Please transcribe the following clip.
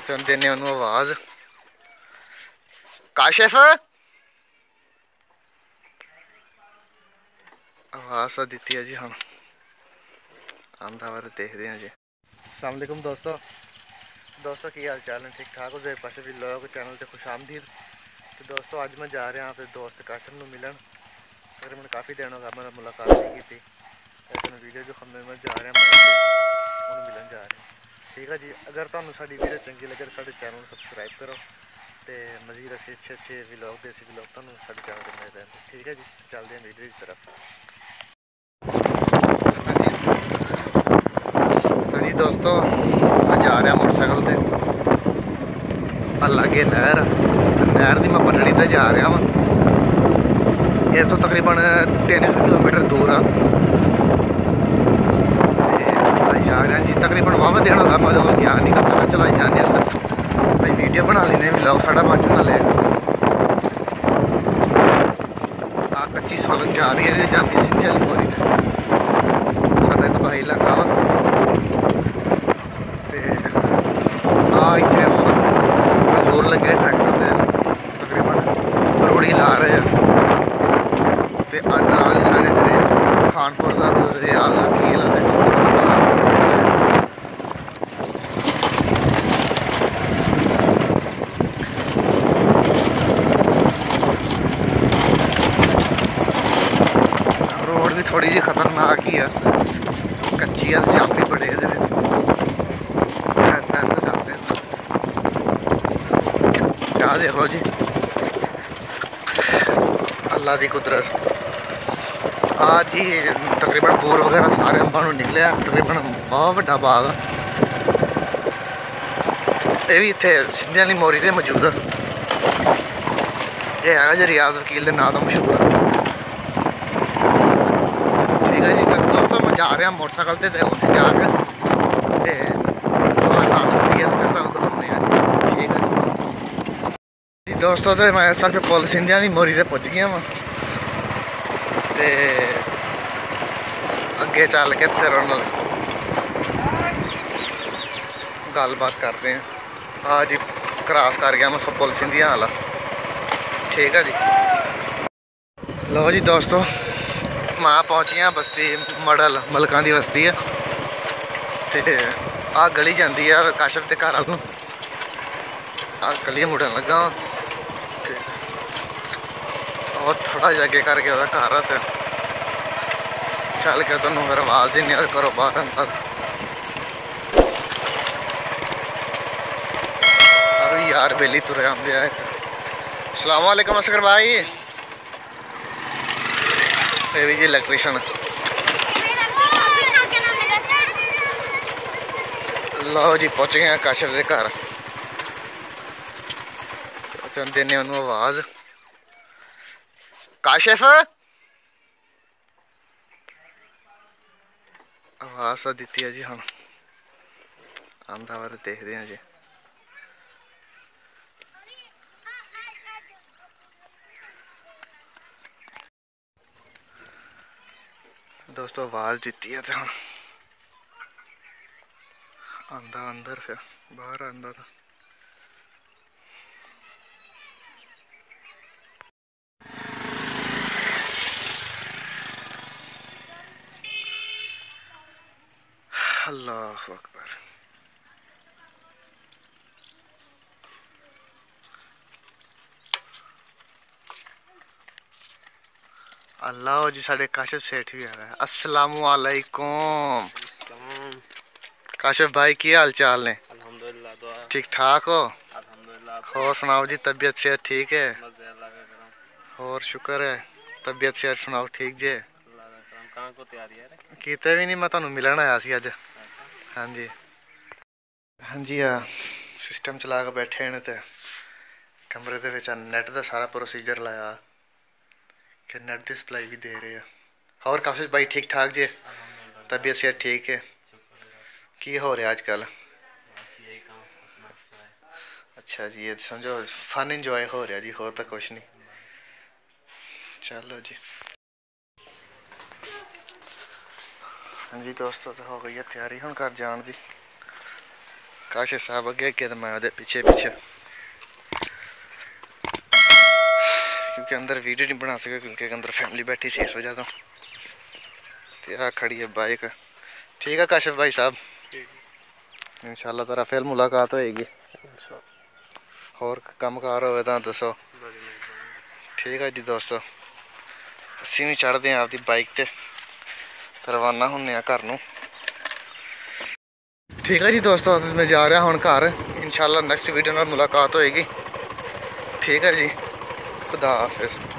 चल देने आवाज काशिफ आवाज तो दी है जी। हम आंदा वा देखते हैं जी। अस्सलाम वालेकुम दोस्तों की हाल चाल है? ठीक ठाक हो गए पास भी लोग चैनल से खुश आमदीद। तो दोस्तों अज मैं जा रहा अपने दोस्त काशिफ को मिलन। तकरीबन काफ़ी दिन हो गया मैं मुलाकात नहीं की। मैं वीडियो जो हमने मैं जा रहा उन्होंने मिलन जा रहे हैं। ठीक है जी। अगर तुहानू साडी वीडियो चंगी लगे तो साडे चैनल को सबसक्राइब करो तो मजीद अच्छे व्लॉग देसी व्लॉग तुहानू साडे चैनल पर मिलते रहते। ठीक है जी। चलते हैं वीडियो की तरफ। हाँ जी दोस्तों मैं जा रहा मोटरसाइकिल से पर लागे नहर नहर की मैं पटड़ी तो जा रहा वा। इस तो तकरीबन 3 किलोमीटर दूर आ जा रहा जी। तकरीबन वावा दिन होगा मैं गया नहीं करता। मैं चलो जाने भाई वीडियो बना लेने व्लॉग साढ़ा बन ना ले। कच्ची सड़क जा रही है जाती सीधी वाली मोरी साढ़े तो भाई इलाका वा इतने जोर लगे ट्रैक्टर से तकरीबन रोड़ी ला रहे हैं। नाल ही साढ़े इतने खानपुर का रियाज वकील रोड भी थोड़ी जी खतरनाक ही है। कच्ची है जंप भी बड़े ऐसा चलते हैं। क्या देख लो जी अल्लाह की कुदरत। आज ही तकरीबन बोर वगैरह सारे अंबा निकले तकरीबन बहुत बड़ा बाग ये भी इतने सिंधे वाली मोरी से मौजूद है। ये है जी रियाज वकील के नाम तो मशहूर है। ठीक है जी। दोस्तों मैं जा रहा मोटरसाइकिल से उत्थे जाकर मुलाकात होती है फिर तुहानू दिखाने हैं। ठीक है जी दोस्तों तो मैं सिर्फ पुल सिंधे वाली मोरी से पुज गया वा ते अगे चल के फिर गलबात करते हैं। हाँ जी क्रॉस कर गया मैं सब पुल सिंधिया वाला। ठीक है जी। लो जी दोस्तों मैं पहुँच गया बस्ती मड़ल मलकां की बस्ती है तो आ गली जाती है काशिफ के घर वालों आ गली मुड़न लगा और थोड़ा जहा अगे करके वह घर है तो चल के तुम फिर आवाज़ देने करो बाहर अंदर। अरे यार बेली तुरे आते हैं। अस्सलाम वालेकुम असगर भाई ये भी जी इलेक्ट्रीशियन। लो जी पहुँच गए काशिफ के घर देने आवाज़ काशिफ आवाज़ तो दी है जी। हम आंदा वा देखते हैं जी। दोस्तों आवाज़ दी है तो हम आंदा अंदर फिर बाहर आंदा था। अल्लाह अकबर। अल्लाह जी साढ़े काशिफ सेठ भी आ रहा है। अस्सलाम वालेकुम काशिफ भाई की हाल चाल ने? अल्हम्दुलिल्लाह ठीक ठाक हो? अल्हम्दुलिल्लाह। और सुनाओ जी तबीयत सेहत ठीक है? और शुक्र है तबीयत सेहत सुनाओ ठीक जे? किते भी नहीं मैं तुहानू मिलन आया सी अज। हाँ जी हाँ जी हाँ सिस्टम चला के बैठे हैं तो कमरे के नैट का सारा प्रोसीजर लाया कि नैट की सप्लाई भी दे रहे हैं। और काशिफ भाई ठीक ठाक जे? तबीयत सेहत ठीक है? की हो रहा अजकल? अच्छा जी ये समझो फन इंजॉय हो रहा जी हो तो कुछ नहीं। चलो जी। हाँ जी दोस्तों तो हो गई है तैयारी हम घर जान की। काशिफ साहब अगे अगे तो मैं वो पिछे पिछे, क्योंकि अंदर वीडियो नहीं बना सके क्योंकि अंदर फैमिली बैठी सी इस वजह तो। आ खड़ी है बाइक। ठीक है काशिफ भाई साहब, इंशाल्लाह तेरा फिर मुलाकात होएगी। और कम कार हो तो दसो। ठीक है जी दोस्तों, असी भी चढ़ते हैं आपकी बाइक ते रवाना होने घर नूं। ठीक है जी दोस्तों, मैं जा रहा हूँ घर। इंशाल्लाह नेक्स्ट वीडियो में मुलाकात होएगी। ठीक है जी, खुदा हाफिज़।